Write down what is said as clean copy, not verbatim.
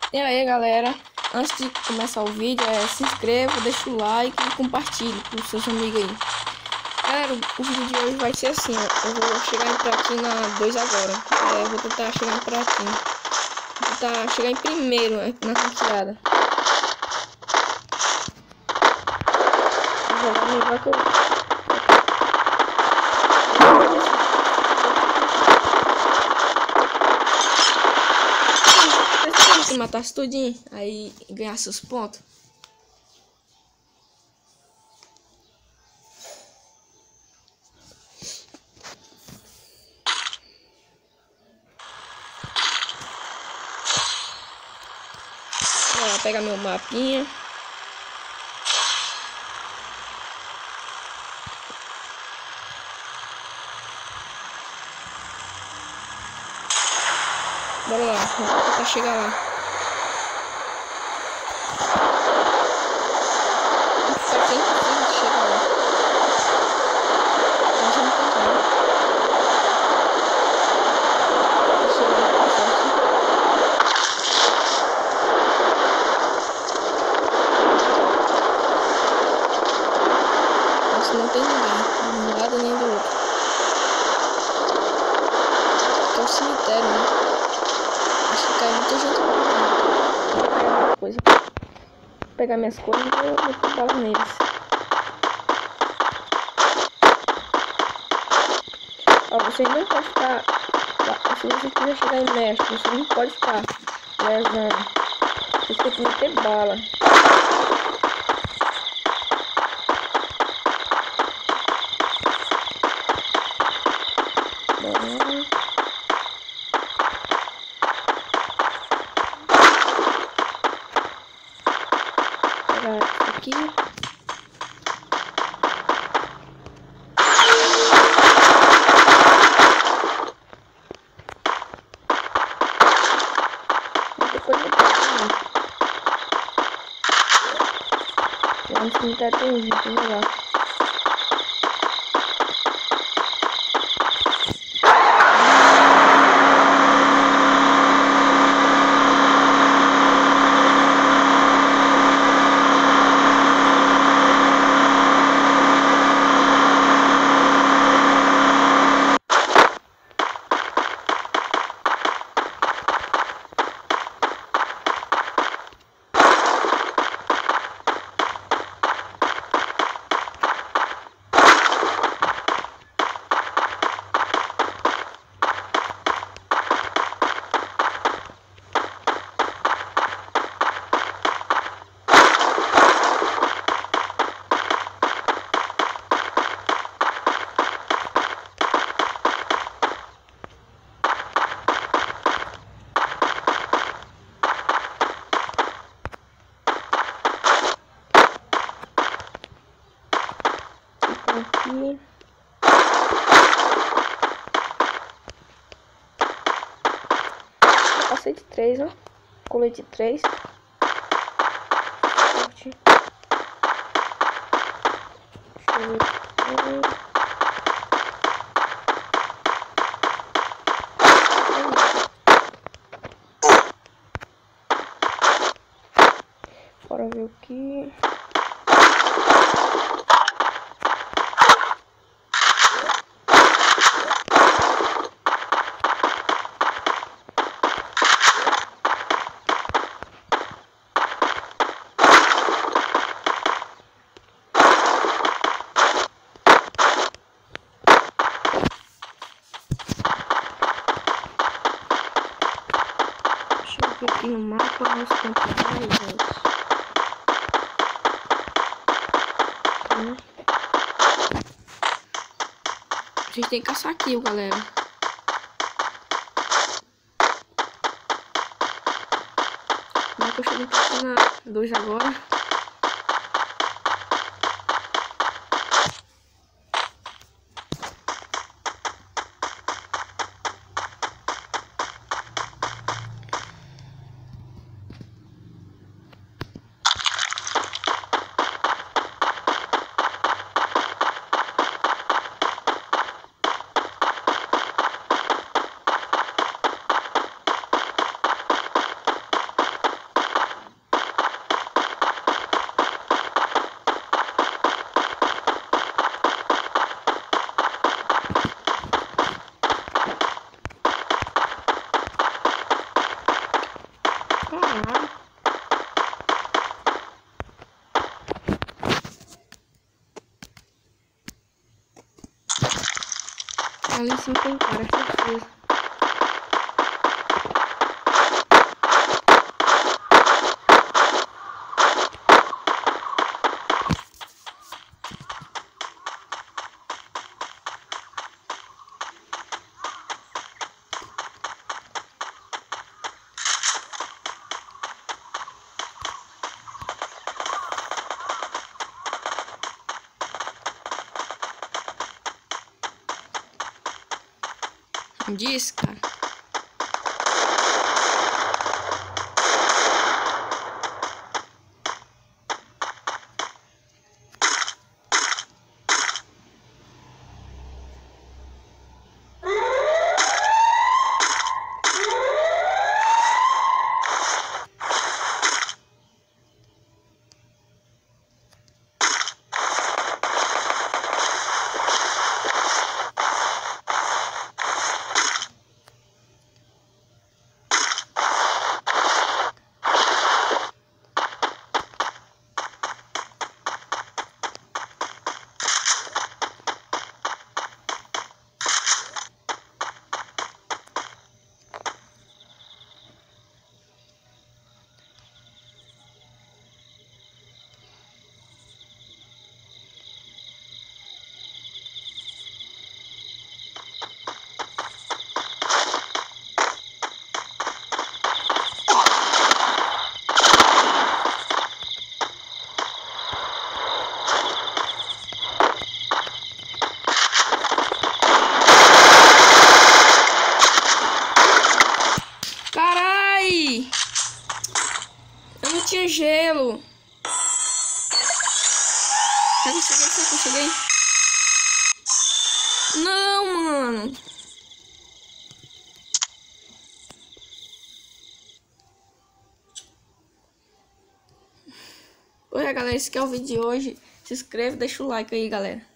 E aí galera, antes de começar o vídeo, se inscreva, deixa o like e compartilhe com seus amigos aí. Galera, o vídeo de hoje vai ser assim, ó. Eu vou chegar em platina 2 agora. Eu vou tentar chegar em platina. Vou tentar chegar em primeiro, né, na ranqueada. Vou jogar melhor que eu... Se matasse tudinho, aí ganhasse os pontos. Vou pegar meu mapinha. Bora lá, vamos tentar chegar lá. Ficar sem conseguir chegar lá. Mas vamos tentar. Chegar lá forte. Nossa, não tem ninguém. De um lado nem do outro. Aqui é o cemitério, né? Acho que cai muita gente aqui. Vou pegar minhas coisas e vou dar bala neles. Ó, você não pode ficar... Se você quiser chegar em mestre, você não pode ficar lesando. Você tem que meter bala. Pegar isso aqui. Muita coisa pra mim. Lá no cemitério tem gente, vamos lá. Aqui. Passei de 3, ó. Colete 3. Forte. Deixa eu ver. Bora ver o que. Aqui no mapa os campeões, gente. A gente tem que caçar kill, galera. Como é que eu chego em platina 2 agora? Claro. Ali em cima tem cara, certeza. Diz, cara. Carai! Eu não tinha gelo. Já cheguei. Não, mano. Oi, galera. Esse aqui é o vídeo de hoje. Se inscreve, deixa o like aí, galera.